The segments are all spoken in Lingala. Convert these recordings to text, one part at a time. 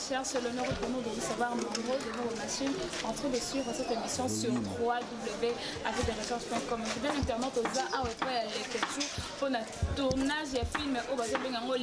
chers, c'est l'honneur pour nous de vous savoir nombreux de vos machines en train de suivre cette émission sur www.affaires-de-recherche.com. Je viens internaute aux arts après les questions pour notre tournage et film au bas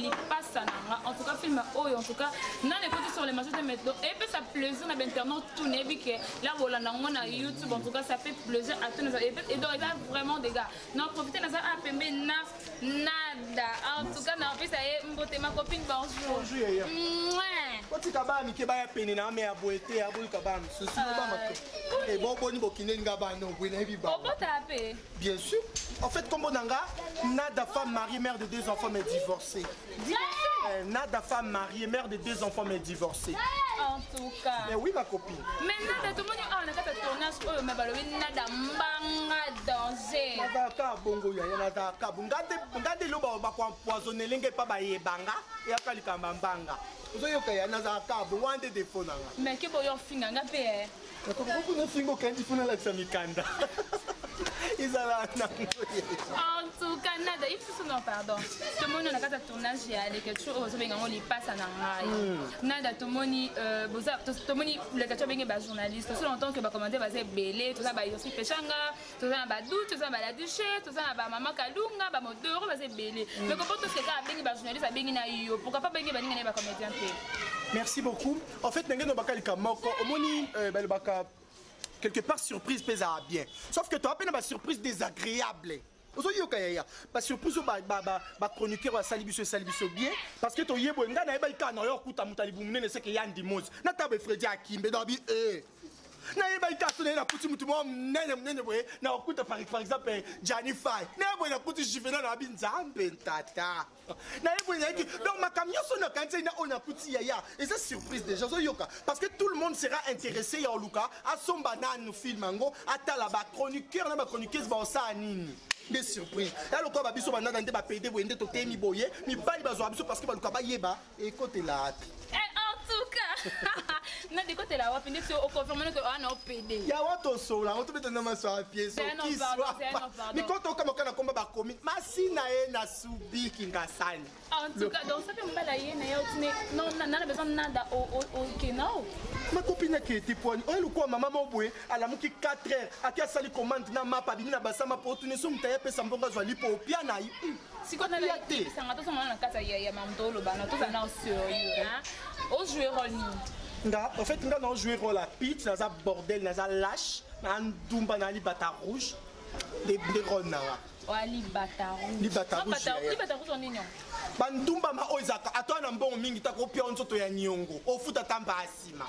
en tout cas film en tout cas non écoutez sur les machines de métro et puis ça plaisir à l'internaute tout n'est que là voilà on a YouTube en tout cas ça fait plaisir à tous nos et donc il y a vraiment des gars non profitez de ça à pembe nada en tout cas non puis ça y est mbote ma copine bonjour Quand tu as mis que tu as peine na me aboete abul kabam souci et bon boni bokine ngaba no bwena bi ba. Bien sûr. En fait comme bonanga nada femme mariée mère de 2 enfants mais divorcée. Nada femme mariée mère de 2 enfants mais divorcée. En tout cas. Mais oui ma copine. Mais nada tout le monde on a fait tournage oh mais balobi nada mbanga danger. Nada ka bongo ya nada ka ngade lo ba ko empoisonner lenge pa ba yebanga et akalika mbanga. Ozoyoka ya nada ka bo wande de fona. Mais que boyo finga ngape Beaucoup de films qui font la Samikanda. Ils allaient en tout cas, nada, il faut non pardon. Tout le monde a fait tournage, il y a quelque chose, on les passe à nada, tout le monde, les quatre bien journalistes. Tout longtemps que commenter va se belé, tout ça va aussi pechanga, tout ça va dou, tout ça va la duchesse, tout ça va maman kalunga, va moteur, va se belé. Mais comment tout ce cas bien journaliste, a bien na yo, pourquoi pas bien na comédien. Merci beaucoup. En fait, n'engagez pas le camoko, au moni, quelque part surprise pèse à bien. Sauf que tu as peine ma surprise désagréable. Parce que pour ba chroniqueur va salibiso bien parce que to yebo nga na eba ikana yo kuta mutalibu munene c'est que yandi mose na tabe Freddy Akimbe dobi na eba ikana na kuti mutu mo munene boye na okuta par exemple Johnny Fay na ebo na kuti jivena na binzambe tata na ebo na ki donc ma camion so na kanti na ona kuti yaya et c'est surprise déjà zo yoka parce que tout le monde sera intéressé ya Luka a somba na nous filmango atala ba chroniqueur na ba chroniqueuse ba sa nini des surprises. Là, le corps va biso banda dans des PD wende to temi boye, mi bali bazo biso parce que ba luka ba yeba et côté là. En tout cas, na de côté là, on finit au confirmer que on a PD. Ya wato so là, on te met dans ma soirée pied so qui soit. Mais quand on comme kana komba ba komi, masina e na subi kingasani. En tout cas, donc ça fait mbala yena ya otine non na besoin nada au kenao. Ma copine qui était poigne, on le quoi maman moboué à la muki 4 heures, à qui a sali commande na mapa bina basama pour tourner son taille pe sambonga zwa lipo piana. Si quand on a été sanga to soma na kata ya mamdolo bana to na sérieux hein. Au jouer rôle nga en fait nga non jouer rôle à pitch dans un bordel dans un lâche, na ndumba na li bata rouge des rôles na. Li bata rouge. Li bata rouge on nini? Bandumba ma oizaka atwana mbongo mingi ta kopia nzoto ya nyongo ofuta tamba asima.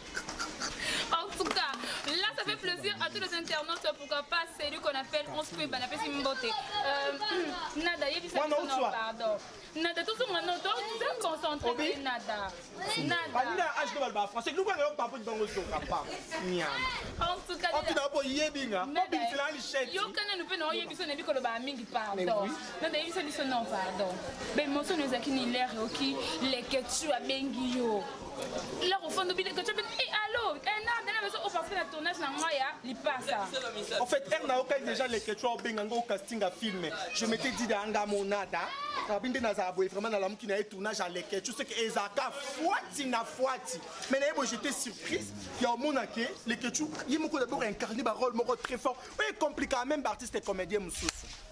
En tout cas, là ça fait plaisir à tous les internautes, pourquoi pas celui qu'on appelle on se fait banapé simboté. Nada, il y a pardon. Nada, tout ce monde doit se concentrer nada. Nada. Âge de balba français, nous voyons pas pour bango pas. En tout cas, on peut pas yebinga. Mobil filan li chèque. Yo kana nous peut yebi so nebi ko ba mingi pardon. Nada, yebi so ni so non pardon. Ben mo so nous akini l'air oki les ketu abengi yo. Là au fond de bile que tu et allô, au parti la tournage na moya, li passe. En fait, elle n'a aucun déjà les que tu as bengango casting à filmer. Je m'étais dit d'anga monada. Rabinde na zaboué vraiment dans l'homme qui n'a tournage à les que tu sais que Ezaka foiti. Mais là j'étais surprise. Il y a au monde que les que tu il m'a d'abord incarné un rôle très fort. Oui, compliqué même artiste et comédien moussous.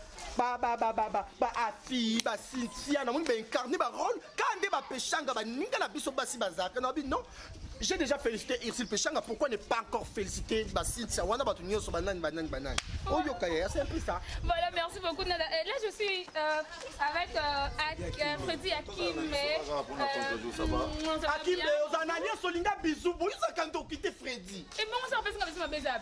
Afi, Cynthia, na moni incarné ba rôle quand ba pechanga ba ninga na biso basi bazaka na bi non. J'ai déjà félicité Irsil Pechanga, pourquoi ne pas encore féliciter Cynthia wana ba tunyo so banane. Oh yo kaya, c'est un peu ça. Voilà, merci beaucoup Nada. Et là je suis avec Freddy Akimbe. Akimbe ozanania solinga bisou, boyi zakanto quitter Freddy. Et bon ça fait ça ma beza.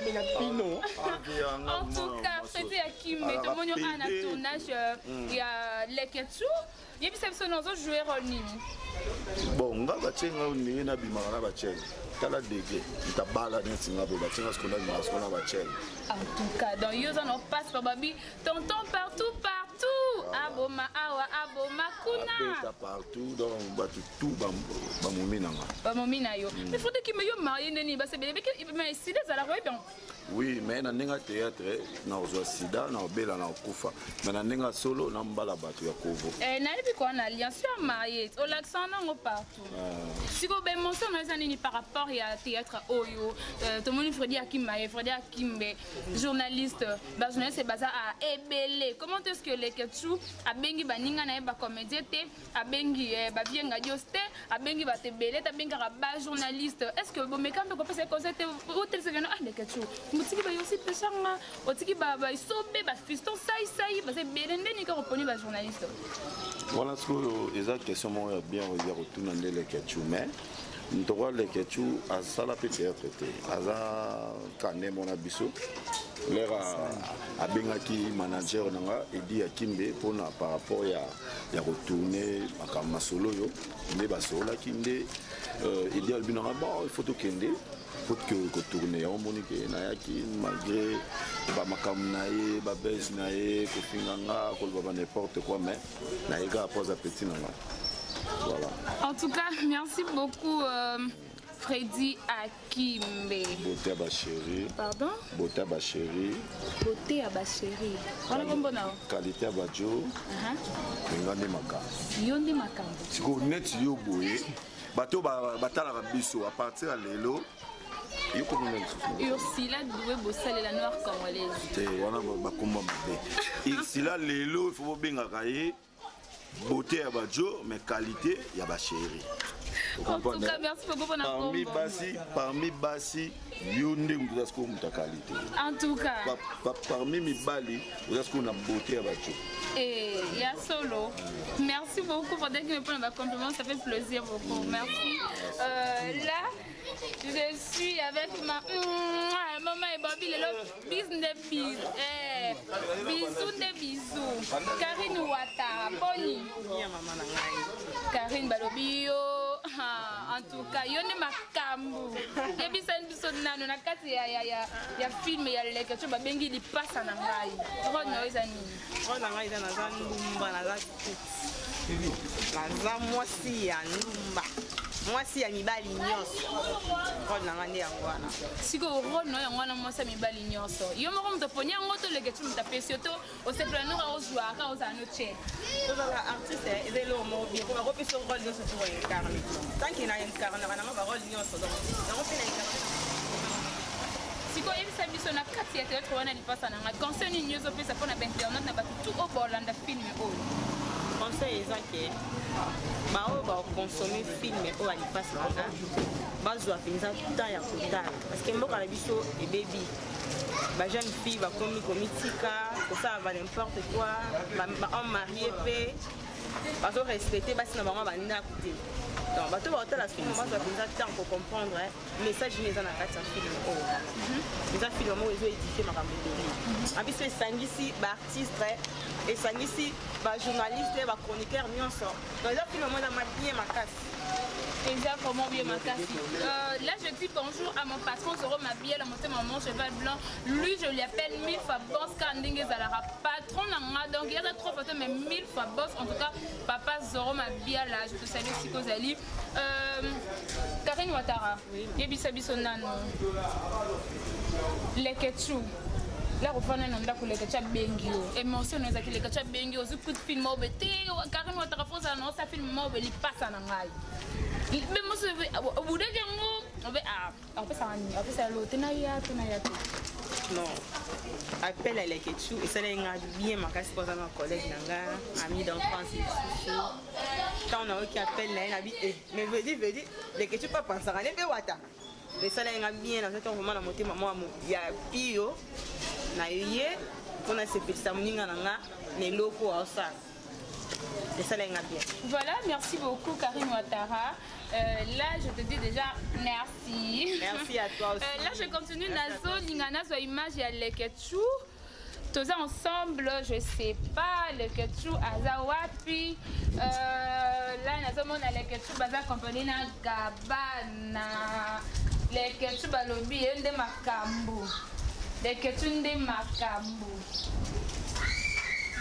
En tout cas, Freddy Akimbe, tout le monde a un tournage, il y a les ketsu. Il y a des personnes qui jouent rôle nini. Bon, nga batsenga uningi na bimaka na batsenga. Tala dege, itabala n'insinga bo batsenga skona bimaka skona batsenga. En tout cas, dans Yosa on passe par Babi, tonton partout. aboma awa aboma kuna partout donc batu tout bamominanga bamomina yo mais faut que me yo marié neni ba sebele mais si des ala bien oui mais na ninga théâtre na ozo sida na obela na okufa mais na ninga solo na mbala batu ya kovo na yebi ko na alliance ya marié au l'accent non partout si ko ben mention na zanini par rapport à théâtre oyo tout le monde Freddy Akimbaye Freddy Akimbe journaliste ba journaliste baza a ebele comment est-ce que les ketchou a bengi baninga na ba comédien te a bengi ba bienga dioste a bengi ba tebele ta benga ba journaliste est-ce que bon mais quand on peut se concerter au tel se vient ah les ketchou mutiki ba yosi pesanga otiki ba isobe ba fiston sai ba se belende ni ka reponi ba journaliste voilà ce que exact question moi bien dire retourner les ketchou mais ntoko les ketchou azala peut-être te aza kané mon abisso lera abengaki manager nanga Edi Akimbe pona par rapport ya retourner makama solo yo mais ba solo kinde Edi albinanga bon il faut to kende faut que tourner on monique na yaki malgré ba makam nae ba base nae ko finganga ko ba n'importe quoi mais na ega pose appétit nanga voilà. En tout cas, merci beaucoup Freddy Akimbe. Beauté à chérie. Pardon? Beauté à chérie. Beauté à chérie. On a bon qualité à bajo. Ngande maka. Yonde makambo. Siko net yo boye. Bato batala biso à partir à lelo. Ursula doué bossale la noire congolaise. Te wana ba komba mabe. Ursula lelo il faut benga kaye. Beauté à bajo mais qualité ya ba chérie. En tout cas, merci beaucoup pour notre parmi Bassi, Yonde ou de qualité. En tout cas, parmi mes bali, vous avez une beauté à bateau. Et il y a solo. Merci beaucoup pour dire que me prendre ma compliment, ça fait plaisir beaucoup. Merci. Là, je suis avec ma maman et Bobby, le business bis. Bisous des bisous. Karine Ouattara, Bonnie. Karine Balobio. En tout cas, yone makambu. Ebisa biso nano na kati ya film ya leke tu babengi li passa na ngai. Rono ezani. Rono ngai na za ndumba na za kuti. Na za mwasi ya ndumba. Mwasi ya mibali nyonso. Rono ngai yango wana. Siko rono yango wana mwasi ya mibali nyonso. Yo moko mtoponya ngoto leke tu mtapesi to o se planner o joie ka o za no che. To za artiste ezelo mo bi ko ko peso role nyonso to incarner. Tant qu'il a incarné na role nyonso donc. Donc fina incarner. Siko ebisa biso na kati ya théâtre wana lipasa na ngai. Conseil ni nyozo pesa pona ba internet na ba tout au bolanda film o. Conseil ezake ba o ba consommer film o alipasa na bazwa penza temps ya kotala parce que mboka na biso e baby ba jeune fille ba komi komitika ko ça va n'importe quoi ba homme marié pe bazo respecter basi na bango banda côté donc bato ba hôtel la film bazwa penza temps pour comprendre message ni za na kati ya film o eza film mo ezo édifier makambo de en biso esangisi ba artiste esangisi ba journaliste ba chroniqueur nyonso donc eza film mo na bien makasi. Déjà comment bien ma casse. Là je dis bonjour à mon patron Zoro Mabiel, à mon cheval blanc. Lui je lui appelle 1000 fois boss Kandingue Zalara. Patron nanga donc il y a trop photos mais 1000 fois boss. En tout cas papa Zoro Mabiel là, je te salue Siko Zali. Karine Ouattara. Yebisa Bisonano. Les Ketchou. Là, on va nous dire que les gars bengi émotion nous a dit les gars bengi aussi coup de film au bété Karine Ouattara faut ça non ça film au béli passe en anglais mais moi je au bout de on va on peut ça l'autre na ya non appel à les Ketchou et ça les a bien ma casse pour un collègue nanga ami d'enfance quand on a qui appelle là mais veut dire les Ketchou pas penser à les wata mais ça les a bien dans cette moment la montée maman ya pio na yé on a ces petits amoninga nanga les locaux à ça et ça les a bien. Voilà, merci beaucoup Karine Ouattara. Là je te dis déjà merci. Merci à toi aussi. Là je continue nazo lingana so image ya le Ketchou. Tous ensemble, je sais pas le Ketchou azawapi. Là nazo mona le Ketchou baza compagnie na Gabana. Le Ketchou balobi ende makambu. Le Ketchou nde makambu.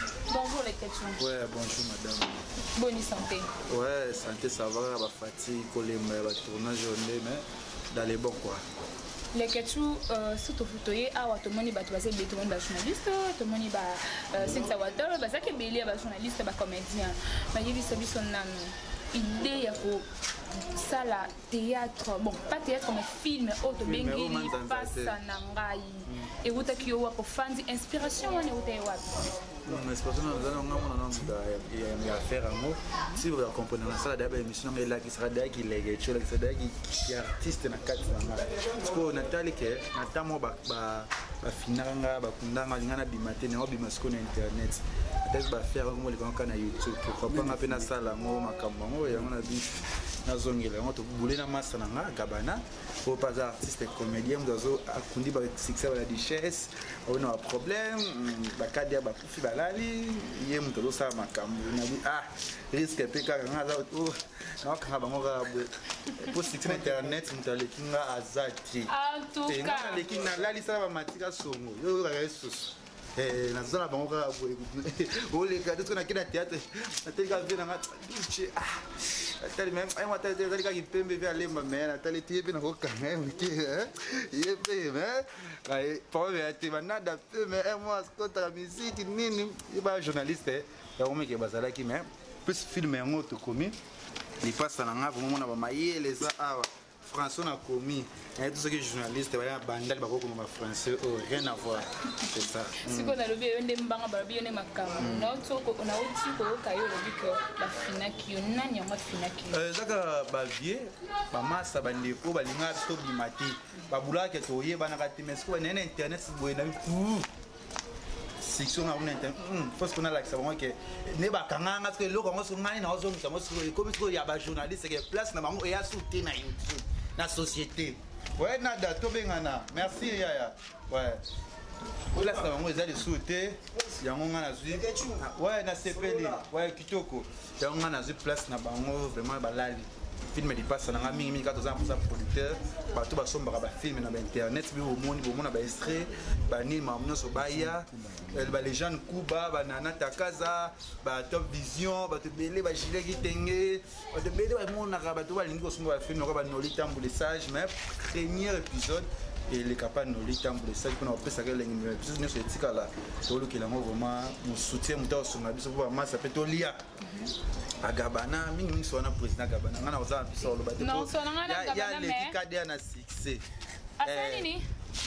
Bonjour les questions. Ouais, bonjour madame. Bonne santé. Ouais, santé ça va, la fatigue, le tournage journée, mais dans les bons quoi. Les questions, surtout photoyer, tout le monde est basé tout le monde est journaliste, tout le monde est Cynthia Walter, ça qui est belé, journaliste, comédien. Mais il y a une idée pour ça la théâtre, bon pas théâtre mais film, auto bengi passe nangai. Et vous t'as qui pour fans inspiration on est où l'inspiration nous allons on a faire un mot si vous comprenez ça d'abord émission mais là qui sera d'ailleurs qui les choses qui sera qui artiste na quatre parce que Nathalie que natamo ba finanga ba kundanga lingana bimate ne obi masko na internet peut-être ba faire comme les gens na YouTube pourquoi pas ngapena sala ngo makambo ngo ya ngona bi nazongela ngo to bouler na massa na gabana pour pas artiste comédien mzazo akundi ba succès ba la richesse on a un problème ba kadia ba kufi balali ye mutolo sa makambo na bi risque pe ka ngaza o na ka ba ngoga pour succès internet mutale kinga azati en tout cas les kinga lali sa ba matika songo yo ka yesus nazala bango kaka oleka te sona kina théâtre natali kaka mpe nanga duce atali même atali kaka kipembe mpe alemba me natali ti ye mpe nakokanga moke ye mpe pame te banada mpe me moi skotaka misiki nini ye ba journaliste yango meke bazalaki me plus filme yango tokomi lipasa na nga vomomona bamayele eza awa français on a commis et tout ce qui est journaliste va bandal ba ko ma français rien à voir c'est ça si qu'on a le bien ndem banga ba bien makam na tsoko on a aussi ko kayo le biko la finaki nani ya finaki zaka ba vie ba masa ba ndeko ba linga to bimati ba bulaka to ye bana ka timesko na internet boye na section on internet parce qu'on a l'accès vraiment que ne ba kanga parce que lo kongo so ngani na ozo mtamo so comme so ya ba journaliste que place na bango ya soutenir na YouTube la société. Ouais, nada, tout bien, merci, Yaya. Ouais. Là, ça va, ils ont sauté. Il y a un azul. Ouais, na CPD. Ouais, Kitoko. Il y a un azul place na bango, vraiment, balali. Film de passe, on a mis 1400 producteurs. Tout va sombre à film na internet. Mais au monde, ba extrait, ba ni mamno so baya. Les gens Kuba, ba nana takaza, ba top vision, ba te belé, ba gilet qui tengue, ba te belé, ba mon arabe, tout va l'ingo sombre ba film, ba noli tambour les sages. Mais premier épisode. Et les capables de nous temps pour les sacs qu'on a fait ça que les épisodes ne sont pas là tout le qui l'a vraiment mon soutien mon temps sur ma vie sur vraiment ça peut tout lier à Gabana mingi soit na président Gabana ngana oza pisolo ba non so na ngana Gabana mais il y a les cadres na succès asani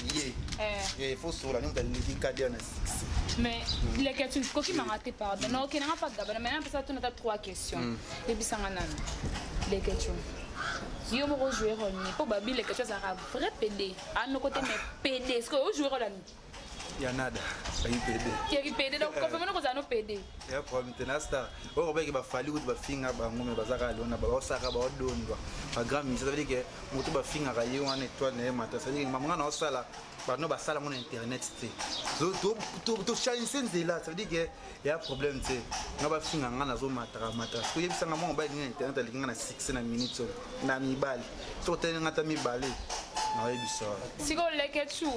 il faut sur la nous les cadres na succès mais les questions coquille m'a raté pardon non OK n'a pas Gabana mais ça tu as trois questions et puis ça ngana les questions yo mo jouer rôle ni pour babi les questions ça vrai PD à nos côtés mais PD est-ce que vous jouer rôle ni ya nada ba PD qui PD donc confirmer que ça no PD ya problème tenasta o ba ke ba fali ut ba finga ba ngome ba zaka lona ba osaka ba odondwa ba grand ça veut dire que mutu ba finga ka yo ane toi ne mata ça veut dire maman na osala ba no ba sala mon internet te to change sense là ça veut dire que il y a problème te na ba finga ngana zo mata so yebisa ngamo ba ni internet ali ngana 6 na minutes na mibali so tena ngata mibali na yebisa si ko le ketchu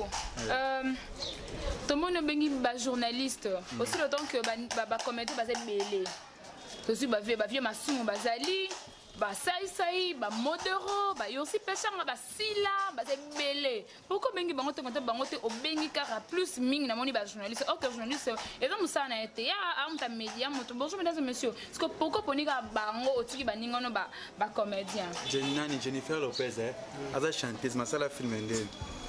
tout le monde bengi ba journaliste aussi le temps que ba comédie ba belé aussi ba vieux masumo bazali ba sai ba modero ba yosi pechanga ba sila ba belé pourquoi bengi bango te bango te obengi kara plus ming na moni ba journaliste ok journaliste et donc ça na été ya amta média moto bonjour mesdames et messieurs parce que pourquoi ponika bango otiki baningono ba comédien Jennifer Lopez aza chanteuse masala film ndé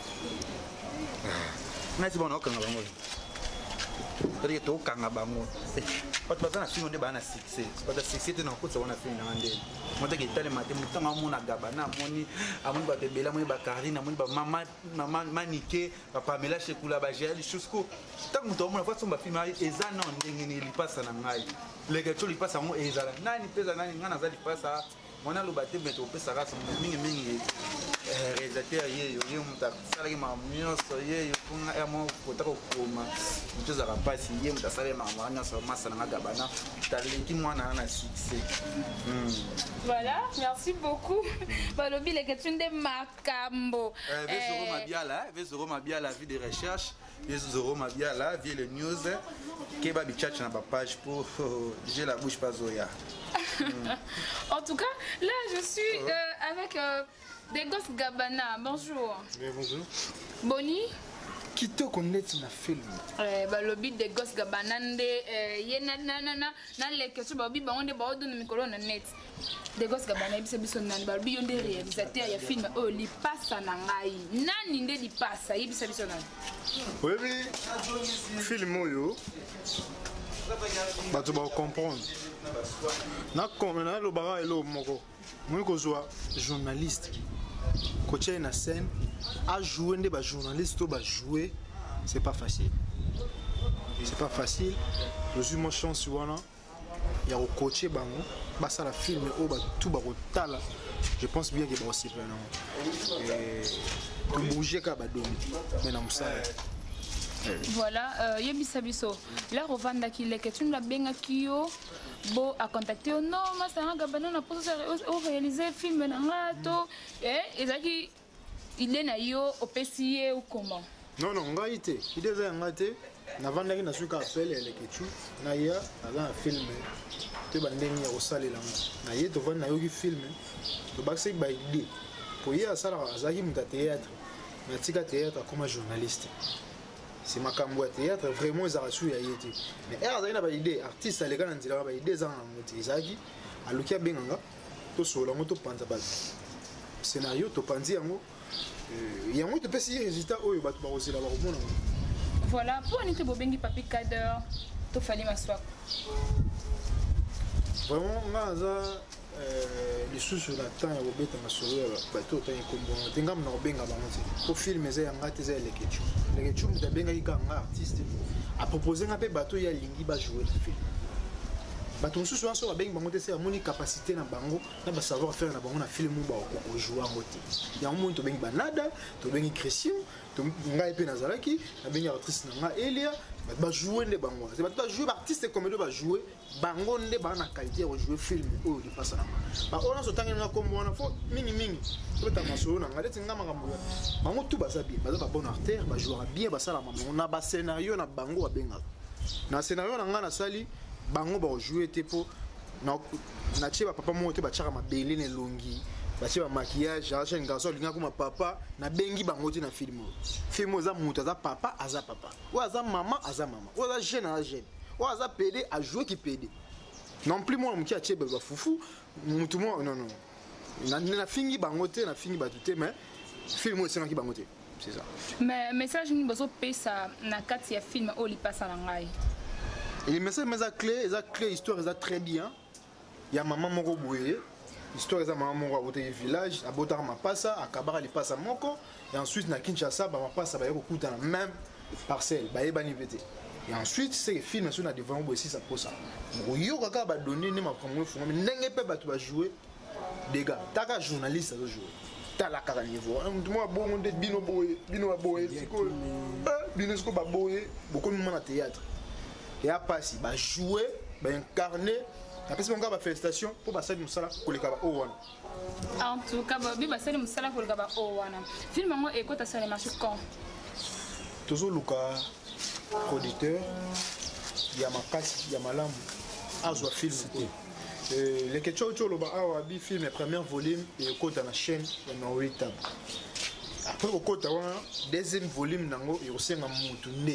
nasi bona okanga bango tari to okanga bango bato baza na film nde baa na succès bato succès te na okotisa wana film nanga ndeni motaki etale mate motango amona Gabana amoni bato ebele amoni bakarine amoni bamanike bapamela shekula bagéali chusco ntango moto amona fasi bafilm eza na ndenge ni lipasa na ngai leke tio lipasa yango ezala nani mpeza nani ngai naza lipasa mwana aloba te me topesaka mingimingi réalisateur yeyo ye moto asalaki makambo nyonso yeyo mponga ya mo kota kokoma moto ezalaka mpasi ye moto asalaki makambo nyonso masa nanga gabana taleki mwana na succès. Voilà, merci beaucoup. Balobi les questions de Makambo. Vezoro Mabiala, vie de recherche. Vezoro Mabiala, vie les news. Keba Bichatch na page pour j'ai la bouche pas zoya. En tout cas, là je suis avec Degos Gabana. Bonjour. Oui, bonjour. Boni. Kitoko net na film. Balobi Degos Gabana nde ye na les questions balobi bango ba odona mikolo na net. Degos Gabana biso biso nani balobi yo nde réalisateur ya film o li passa na ngai. Nani nde li passa yebisa biso nani? Oui, film oyo bato ba comprendre. Na lo bara elo moko. Moi kozwa journaliste coacher na scène à jouer nde ba journaliste ba jouer, c'est pas facile. C'est pas facile. Je suis mon chance wana ya ko coacher bango basa la film o ba tout ba kotala. Je pense bien que ba aussi plein non. Et tout bouger ka ba domi. Mais na musala. Voilà, yebisa biso. Là Rovanda qui les questions la benga kio bo a contacté au non ma ça Gabana na pour réaliser film na ngato ezaki il est na yo opesiye ou comment? Non ngai te. Il est ngate na vanda ki na suka appel les questions na ya na film te bandeni ya kosalela na ye to vanda yo ki film to bakse ba idée pour ya sala azaki muta théâtre na tika théâtre comme journaliste. C'est ma cambo théâtre vraiment ils ont su y été mais azaki na ba idée artiste aleka na nzela ba idée za ngoti ezaki alukia benganga to sola moto panza ba scénario to panzi yango yango to pesi résultat oyo bato ba osela ba komona. Voilà pour nite bobengi papi cadre to fali maswa vraiment ngaza les sous sur la temps ya bobeta masolo bato to yikombo tingam na obenga ba moti ko film eza yanga te za les ketchum da benga ikanga artiste a proposer ngape bato ya lingi ba jouer le film bato sous sur so benga bango te c'est amoni capacité na bango na ba savoir faire na bango na film ba ko jouer ngoti ya mo to bengi banada to bengi Christian to ngai pe nazalaki na bengi actrice na nga Elia ba jouer nde bango c'est ba jouer artiste comme ba jouer bango nde ba na qualité de jouer film oyo di passa na ba ona so tangena kombo wana fo mingi to ta masolo na ngale tinga makambo bango tout ba sabi ba bon artère ba jouer bien ba sala mamango na ba scénario na bango ba benga na scénario na nga na sali bango ba jouer te po na tie ba papa mo te ba tshaka mabele ne longi ba tie ba maquillage a chaque garçon linga kuma papa na bengi bango te na film za mutu za papa aza papa ou aza mama ou aza jeune ou aza PD a jouer qui PD non plus moi muki a tie ba fufu mutu mo non na fingi bango te na fingi ba tout mais film c'est qui bango te c'est ça mais message ni bozo pesa na kati ya film o li passa na ngai. Et les messages clé histoire très bien. Il y a maman moko boye. Histoire za maman moko au village, à Botar ma passa, à Kabara li passa moko et ensuite na Kinshasa ba ma passa ba yoko kuta na même parcelle, ba yebani vete. Et ensuite c'est le film sur na devant aussi ça pour ça. Yo kaka ba donner ni ma comme fo mais ndenge pe ba tu ba jouer des gars. Taka journaliste ça jouer. Tala kaka niveau. Moi bon de bino ba boye, siko. Bino siko ba boye, beaucoup de monde na théâtre. Et après si ba jouer ba incarner après si on ga ba félicitations pour ba sali musala koleka ba owana en tout cas ba bi ba sali musala koleka ba owana film ngo e kota sala marché quand toujours luka producteur ya makasi ya malamu azwa film les ketcho cholo ba awa bi film premier volume et kota na chaîne ya Norwita après ko kota wana deuxième volume nango e osenga mutu ne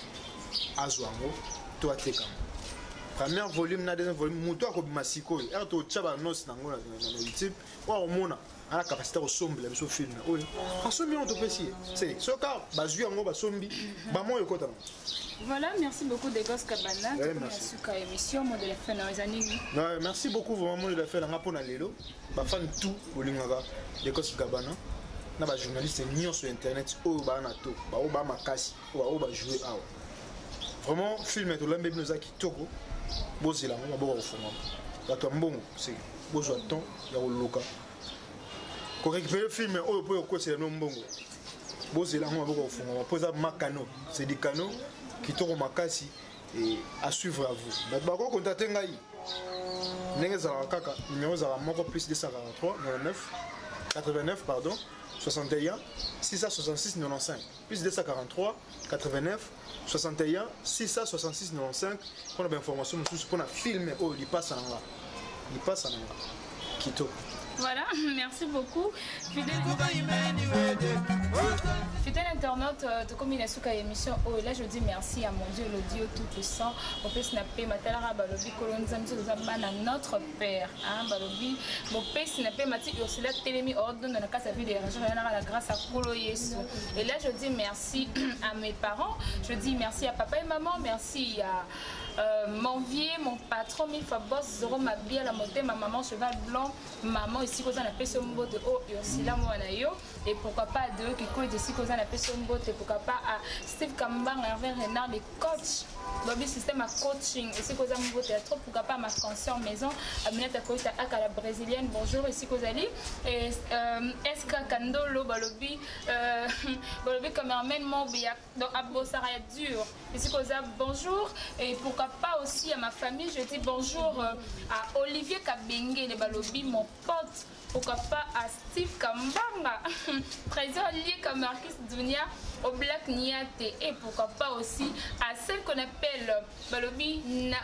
azwa ngo to ateka premier volume na deuxième volume mutu akobima sikoyo er to tshaba nos nango na YouTube wa omona ana capacité ko sombela biso film oyo asombi on to pesi c'est soka bazui yango basombi ba moyo kota. Voilà, merci beaucoup Degos Gabana. Merci pour l'émission de la fin de merci beaucoup vraiment de la fin de la lelo ba fan tout bolingaka Degos Gabana na ba journaliste nyo sur internet o ba na to ba o ba makasi o ba jouer awa vraiment film to lambe bino za kitoko bozela ngo ba ko fuma ba to mbongo c'est bozwa temps ya koloka récupérer le film oyo po okosela no mbongo bozela ngo maboko ofunga poza makano c'est des canaux qui toko makasi et à suivre à vous bato bako contacter ngai ndenge ezalaka kaka numéro ezalaka moko plus 243 99 89 pardon 61 666 95 plus 243 89 61 666 95 pour la information mosusu mpona filme oyo lipasa nanga kitoko. Voilà, merci beaucoup. Fidèle internaute, comme il est sous émission, oh là je dis merci à mon Dieu, le Dieu tout puissant. On peut snapper Matalara Balobi, colonisation de notre Père. Balobi, mon père snapper Mati Ursula Télémi ordonne dans la casa vie des la grâce à Kolo Yesu. Et là je dis merci à mes parents, je dis merci à papa et maman, merci à mon vieux, mon patron, mille fois boss, Zoro Mabia, la montée, ma maman, cheval blanc, maman, ici, qu'on a appelé son mot de haut, Ursula Moanayo, et pourquoi pas à deux qui coûtent ici, qu'on a appelé son mot, et pourquoi pas à Steve Kambang, Hervé Renard, les coachs, le système à coaching, ici, qu'on a un théâtre, pourquoi pas à ma canción maison, à Minata Koita, à la brésilienne, bonjour, ici, qu'on a dit, et Eska Kandolo, Balobi, Balobi, cameraman, mon biak, donc Abo Saraya dur, ici, qu'on a bonjour, et pourquoi pas aussi à ma famille, je dis bonjour à Olivier Kabenge, les Balobi, mon pote, pourquoi pas à Steve Kambanga, trésor lié comme Marquis Dunia, au Black Niate, et pourquoi pas aussi à celle qu'on appelle Balobi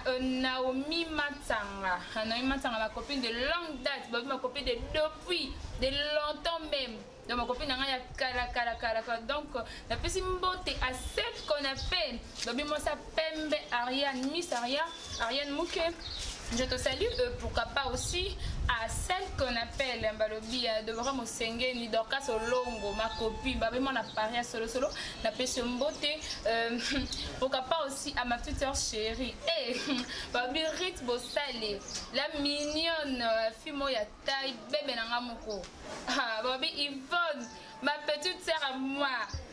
Naomi Matanga. Naomi Matanga, ma copine de longue date, Balobi, ma copine de depuis, de longtemps même. Donc ma copine a kala. Donc la petite beauté à celle qu'on appelle Balobi moi ça Pembe Ariane, Miss Ariane Mouke. Je te salue, pourquoi pas aussi à celle qu'on appelle Balobi de Bramo Senge, ni Dorcas Olongo, ma copine, Babi mon appareil solo, la pêche beauté, pourquoi pas aussi à ma petite soeur chérie, et Babi Rit Bossale, la mignonne fille moya taille, bébé nangamoko, Babi Yvonne, ma petite soeur à moi.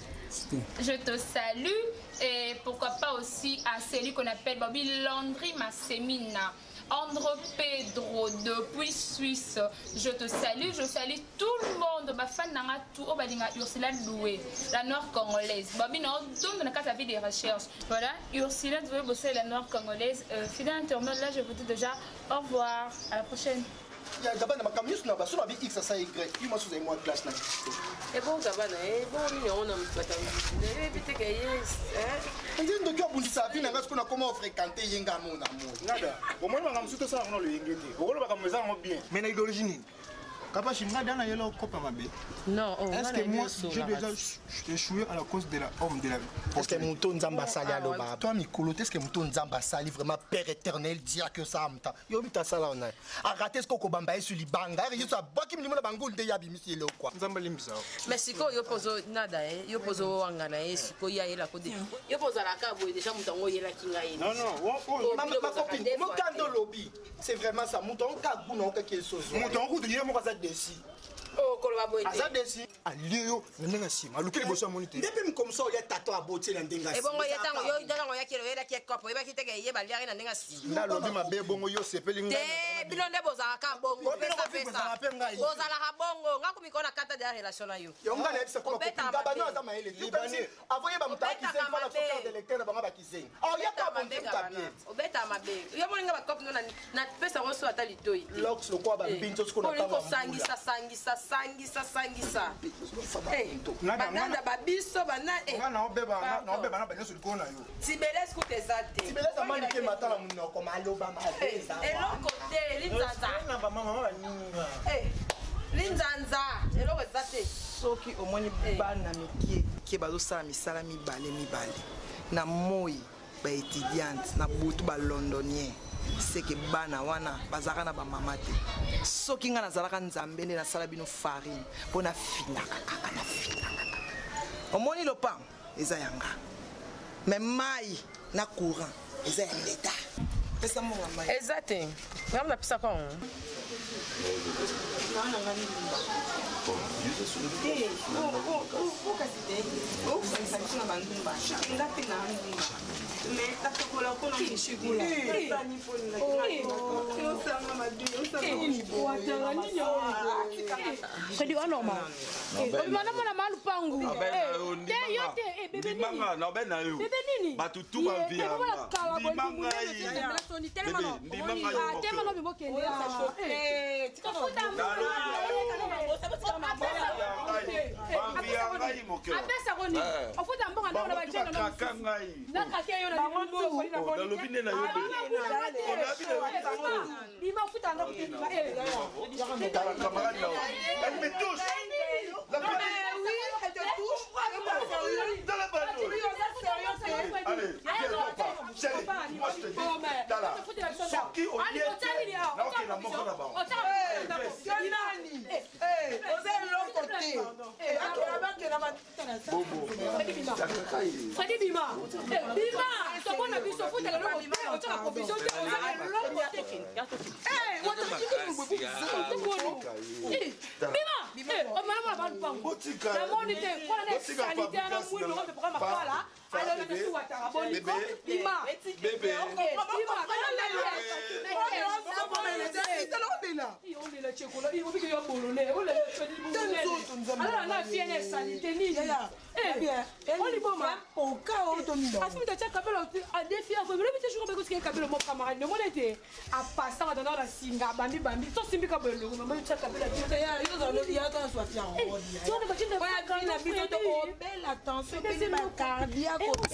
Je te salue et pourquoi pas aussi à celui qu'on appelle Bobby Landry Massemina. Andro Pedro depuis Suisse, je te salue, je salue tout le monde, ma fan n'a tout, au balinga Ursula Loué, la noire congolaise. Babi n'a donne dans la vie des recherches. Voilà, Ursula Loué bosser la noire congolaise. Fidèle internaute, là je vous dis déjà au revoir, à la prochaine. D'abord, je suis en train de X à ça Y. Je suis en classe. Et bon, ça va, on a comment fréquenter Yenga mon amour. Nada. Au moins, on a tout ça, on a le Yenga. On a bien. Mais l'origine. Non, est-ce que moi j'ai déjà échoué à la cause de la homme de la est-ce que Mouton Nzamba Sali a l'oba toi Mikolo est-ce que Mouton Nzamba Sali vraiment père éternel dire que ça amta yo bita sala on a arrêtez ce ko bamba sur libanga et yo ça boki mlimo na bangul de yabi misi le quoi Nzamba limbisa mais siko yo pozo nada yo pozo wangana siko ya ela ko de yo pozo la ka boy déjà mutango yela kinga yini non ma copine mon kando lobby c'est vraiment ça Mouton ka guna quelque chose Mouton ko de yemo ka desi oh koloba boy aza desi alio ndenga sima lukeli boso monite depuis comme ça il tato aboté na ndenga sima e bongo yetango yo ndango yakelo yela ki kopo yeba kiteke yeba liari na ndenga sima na lobi mabe bongo yo sepeli ngana te bilonde bozaka ka bongo pesa bozala ka bongo ngaku mikona kata de relation na yo ngana yebisa ko ngabano aza maele libanais avoye ba mutaki sen fala soka de lecteur banga ba kisenga oh yaka bonga bien obeta mabe yo moninga ba kopo na pesa roso ata litoi lox lo kwa ba mbinzo skona tama sangisa bananda babiso bana na obeba na banyoso likona yo tibeles kutezate tibeles amani ke matala munoko maloba mabeza eloko te linzanza na ba mama baninga linzanza eloko ezate soki omoni bana mikie ke bazosala misala mibale na moi ba étudiante na butu ba londonien c'est que bana wana bazaka na ba mama te soki nga nazalaka nzambe nde nasala bino farine mpo nafinaka kaka omoni lopango eza yanga me mai na courant eza ya leta pesa monga mai eza te ngam napesaka diffuser sur le Elle me touche. La petite. Elle te touche. Dans la balle. Allez, chérie, moi je te dis. Tala. Soki au lieu. Là, ok, la mort là-bas. Freddy Bima. Bima. Someone a been so good that I don't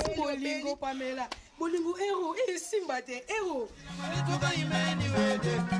Bolingo héros et Simba te héros.